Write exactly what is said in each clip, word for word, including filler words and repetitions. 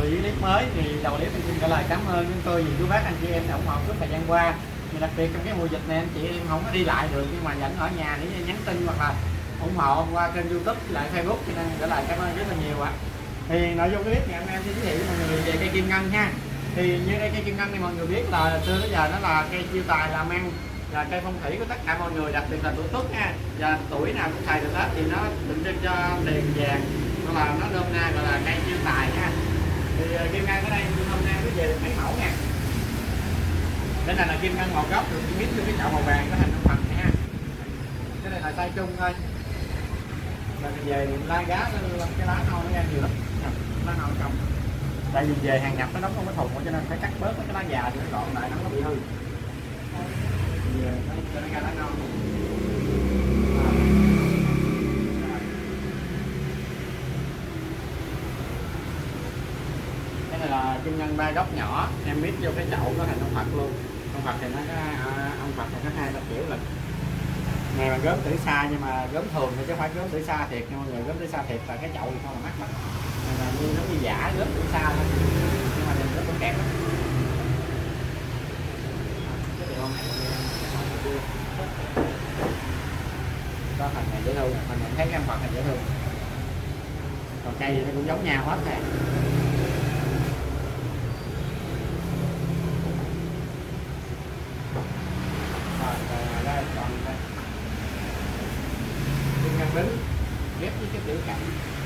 video clip mới thì đầu clip mình xin gửi lời cảm ơn chúng tôi vì chú bác anh chị em đã ủng hộ suốt thời gian qua. Thì đặc biệt trong cái mùa dịch này anh chị em không có đi lại được nhưng mà vẫn ở nhà để nhắn tin hoặc là ủng hộ qua kênh YouTube với lại Facebook, cho nên gửi lời cảm ơn rất là nhiều ạ. Thì nội dung clip ngày hôm nay em sẽ giới thiệu với mọi người về cây kim ngân ha. Thì như đây cây kim ngân thì mọi người biết là xưa tới giờ nó là cây chiêu tài làm ăn, là cây phong thủy của tất cả mọi người, đặc biệt là tuổi Tuất ha, và tuổi nào cũng xài được hết, thì nó tượng trưng cho tiền vàng, nó là nó nôm na gọi là cây chiêu tài ha. Thì uh, kim ngân ở đây hôm nay mới về được mấy mẫu nha. Cái này là kim ngân một gốc được mít với cái chậu màu vàng có hình con Phật ha. Cái này là size chung thôi. Rồi mình về mình lai gá lên cái lá non nó ra nhiều lắm, lá non trồng. Tại vì về hàng nhập nó đóng không có thùng cho nên phải cắt bớt cái lá già thì nó còn lại nó không có bị hư. Về nó cho nó ra lá non. Cái này là kim ngân ba gốc nhỏ, em biết vô cái chậu có hình ông Phật luôn. Ông Phật thì nó có, ông Phật thì có hai ba kiểu là này mà gớm tử xa, nhưng mà gớm thường thì chứ không phải gớm tử xa thiệt nha mọi người. Gớm tử xa thiệt là cái chậu thì không là mắc lắm, là như nó như giả gớm tử xa thôi, nhưng mà nhìn nó cũng đẹp lắm. Có hình này dễ thương, mình thấy cái ông Phật này dễ thương, còn cây thì nó cũng giống nhau hết này. Đứng ghép với cái tiểu cảnh,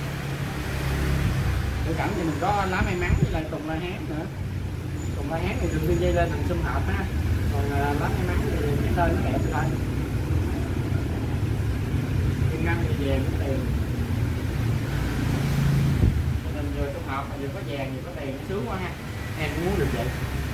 tiểu cảnh thì mình có lá may mắn với lại tùng la hán nữa. Tùng la hán thì thường xuyên dây lên thành sum hợp ha, còn uh, lá may mắn thì cái tên nó đẹp thôi. Kim ngân thì vàng có tiền, cho nên vừa sum hợp mà vừa có vàng vừa có tiền sướng quá ha, em cũng muốn được vậy.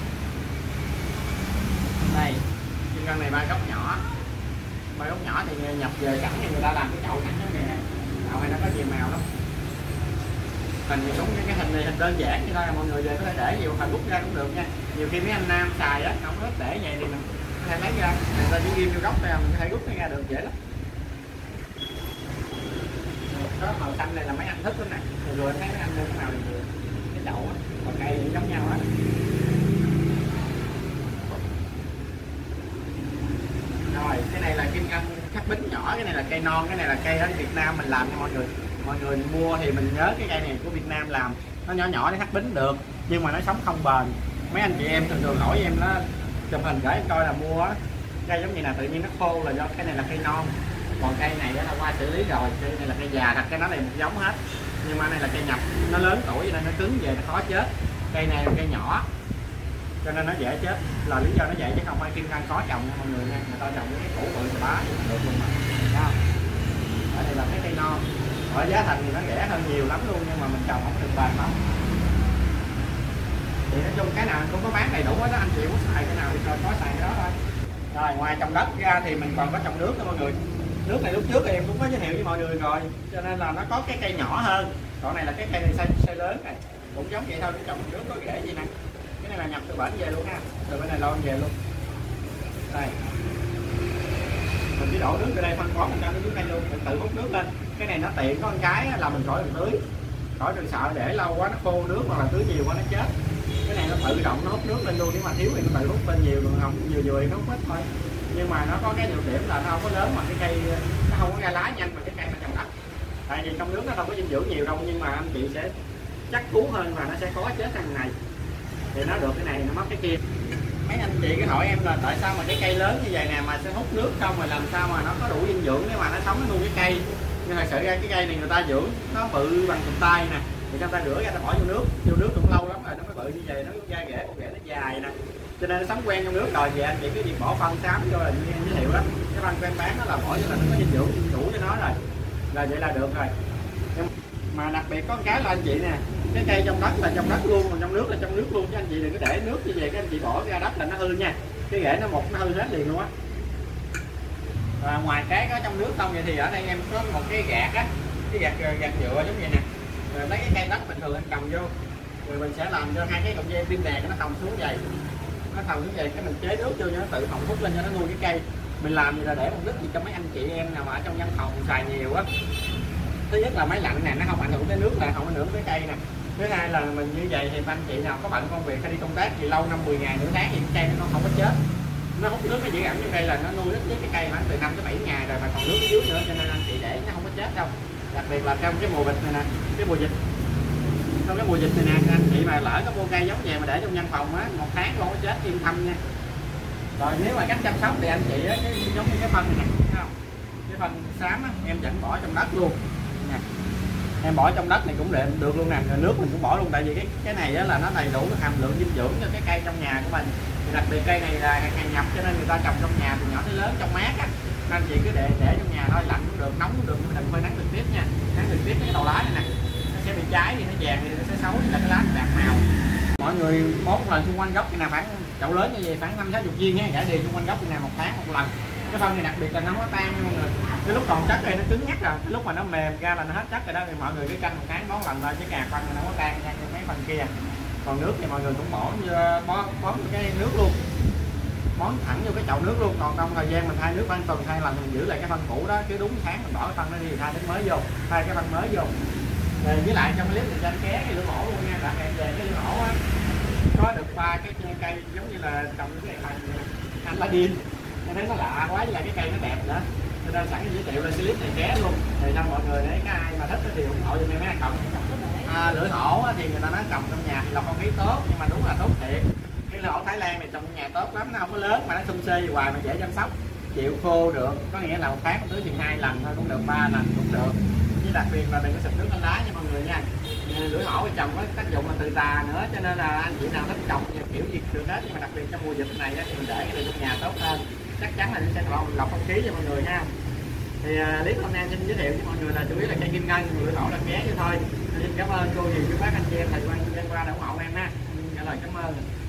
Đây kim ngân này ba gốc nhỏ, ba gốc nhỏ thì nhập về cẳng thì người ta làm cái chậu cẳng giống này nè, chậu này nó có nhiều màu lắm. Hình thì đúng cái, cái hình này hình đơn giản như thôi, mọi người về có thể để nhiều hình rút ra cũng được nha. Nhiều khi mấy anh nam xài á không có để vậy thì mình có thể lấy ra, người ta chỉ ghim vô góc ra mình có thể rút nó ra được dễ lắm. Đó màu xanh này là mấy anh thích lắm nè, rồi rồi thấy mấy anh mua cái màu này nhiều, cái chậu á, còn cây thì giống nhau hết. Rồi cái này là kim ngân khắc bính nhỏ, cái này là cây non, cái này là cây ở Việt Nam mình làm cho mọi người. Mọi người mua thì mình nhớ cái cây này của Việt Nam làm, nó nhỏ nhỏ để khắc bính được nhưng mà nó sống không bền. Mấy anh chị em thường thường hỏi em nó chụp hình gửi em coi là mua á, cây giống như là tự nhiên nó khô là do cái này là cây non, còn cây này là qua xử lý rồi, cây này là cây già thật, cái nó này một giống hết, nhưng mà này là cây nhập, nó lớn tuổi cho nên nó cứng về nó khó chết. Cây này là cây nhỏ cho nên nó dễ chết, là lý do nó vậy chứ không phải kim ngân khó trồng nha mọi người nha. Người ta trồng cái củ bự thì bá được luôn mà. Đó. Ở đây là cái cây non, ở giá thành thì nó rẻ hơn nhiều lắm luôn nhưng mà mình trồng không được bền lắm. Thì nói chung cái nào cũng có bán đầy đủ hết đó, anh chị muốn xài cái nào thì có xài cái đó thôi. Rồi ngoài trồng đất ra thì mình còn có trồng nước đó mọi người. Nước này lúc trước thì em cũng có giới thiệu với mọi người rồi, cho nên là nó có cái cây nhỏ hơn. Còn này là cái cây này size, size lớn này, cũng giống vậy thôi, trồng nước có rễ gì nè. Cái này là nhập từ bển về luôn ha, từ bên này lon về luôn. Đây mình chỉ đổ nước từ đây phân bón mình cho nó dưới đây luôn, mình tự hút nước lên. Cái này nó tiện có một cái là mình khỏi được tưới, khỏi được sợ để lâu quá nó khô nước hoặc là tưới nhiều quá nó chết. Cái này nó tự động nó hút nước lên luôn, nếu mà thiếu thì nó tự hút lên nhiều, còn không nhiều nhiều thì nó hút ít thôi. Nhưng mà nó có cái nhược điểm là nó không có lớn mà cái cây nó không có ra lá nhanh mà cái cây mà trồng đất. Tại vì trong nước nó đâu có dinh dưỡng nhiều đâu, nhưng mà anh chị sẽ chắc cú hơn và nó sẽ khó chết thằng này. Thì nó được cái này nó mất cái kia. Mấy anh chị cứ hỏi em là tại sao mà cái cây lớn như vậy nè mà sẽ hút nước không, mà làm sao mà nó có đủ dinh dưỡng để mà nó sống nó nuôi cái cây. Nhưng thật sự ra cái cây này người ta dưỡng nó bự bằng cụm tay nè, thì người ta rửa ra ta bỏ vô nước, vô nước cũng lâu lắm rồi nó mới bự như vậy, nó da rễ con rễ nó dài nè, cho nên nó sống quen trong nước rồi. Vậy anh chị cứ việc bỏ phân xám vô là như em giới thiệu đó, cái phân quen bán nó là bỏ cho là nó có dinh dưỡng đủ cho nó rồi, là vậy là được rồi. Nhưng mà đặc biệt có một cái là anh chị nè, cái cây trong đất là trong đất luôn, còn trong nước là trong nước luôn, chứ anh chị đừng có để nước như vậy cái anh chị bỏ ra đất là nó hư nha, cái rễ nó một nó hư hết liền luôn á. Và ngoài cái có trong nước không vậy thì ở đây em có một cái gạt á, cái gạt gạt nhựa giống vậy nè, rồi lấy cái cây đất bình thường em cầm vô, rồi mình sẽ làm cho hai cái cọng dây pin đèn nó thòng xuống vậy, nó thòng xuống vậy cái mình chế nước vô cho nó tự họng hút lên cho nó nuôi cái cây. Mình làm gì là để mục đích gì cho mấy anh chị em nào mà ở trong văn phòng xài nhiều á. Thứ nhất là máy lạnh nè, nó không ảnh hưởng tới nước, là không ảnh hưởng tới cây nè. Thứ hai là mình như vậy thì anh chị nào có bận công việc hay đi công tác thì lâu năm mười ngày nửa tháng thì cái cây nó không có chết, nó hút nước cái giữ ẩm trong đây là nó nuôi ít nhất cái cây khoảng từ năm tới bảy ngày rồi mà còn nước ở dưới nữa, cho nên anh chị để nó không có chết đâu. Đặc biệt là trong cái mùa dịch này nè, cái mùa dịch trong cái mùa dịch này nè, anh chị mà lỡ có mua cây giống về mà để trong văn phòng á một tháng không có chết yên tâm nha. Rồi nếu mà cách chăm sóc thì anh chị á, cái giống như cái phân này nè, thấy không? Cái phân xám á, em vẫn bỏ trong đất luôn nè, em bỏ trong đất này cũng được được luôn nè, rồi nước mình cũng bỏ luôn, tại vì cái cái này á, là nó đầy đủ hàm lượng dinh dưỡng cho cái cây trong nhà của mình. Thì đặc biệt cây này là hàng nhập cho nên người ta trồng trong nhà từ nhỏ tới lớn trong mát á, anh chị cứ để để trong nhà thôi, lạnh cũng được, nóng cũng được, nhưng đừng phơi nắng trực tiếp nha, nắng trực tiếp cái đầu lá này nè nó sẽ bị cháy, thì nó vàng thì nó sẽ xấu, là cái lá nó bạc màu. Mọi người một lần xung quanh gốc này nè, khoảng chậu lớn như vậy khoảng năm sáu chục viên nha, cả đi xung quanh gốc này nè một tháng một lần. Cái phân này đặc biệt là nó không có tan mọi người, cái lúc còn chất này nó cứng nhắc rồi, cái lúc mà nó mềm ra là nó hết chất rồi đó, thì mọi người cứ canh một tháng bón lần thôi, chứ càng phân nó không có tan nha như mấy phần kia. Còn nước thì mọi người cũng bỏ bón bón cái nước luôn, bón thẳng vô cái chậu nước luôn. Còn trong thời gian mình thay nước khoảng tuần hai lần mình giữ lại cái phân cũ đó, cứ đúng tháng mình bỏ cái phân nó đi, thay nước mới vô, thay cái phân mới vô. Rồi với lại trong clip mình cho anh ké cái lửa ổ luôn nha, bạn em về cái lửa ổ á có được ba cái cây giống như là trồng cái này anh là điên, tôi thấy nó lạ quá, với lại cái cây nó đẹp nữa, cho nên sẵn giới thiệu lên clip này ké luôn, thì cho mọi người đấy, cái ai mà thích thì ủng hộ cho mấy anh cộng. À, lửa hổ thì người ta nói trồng trong nhà thì lọc không khí tốt, nhưng mà đúng là tốt thiệt. Cái lửa hổ Thái Lan này trồng trong nhà tốt lắm, nó không có lớn mà nó xum xê gì hoài mà dễ chăm sóc, chịu khô được, có nghĩa là một tháng tưới chừng hai lần thôi cũng được, ba lần cũng được. Với đặc biệt là đừng có xịt nước lên đá nha mọi người nha. Lưỡi hổ thì trồng có tác dụng là từ tà nữa, cho nên là anh chị nào thích trồng kiểu gì được hết, nhưng mà đặc biệt trong mùa dịch này thì mình để cái trong nhà tốt hơn, chắc chắn là nó sẽ lọc, lọc không khí cho mọi người ha. Thì uh, clip hôm nay xin giới thiệu với mọi người là chủ yếu là cây kim ngân, lưỡi hổ là ké vậy thôi. Xin cảm ơn cô nhiều chú bác anh chị em thời quan qua đã ủng hộ em ha. Trả lời cảm ơn.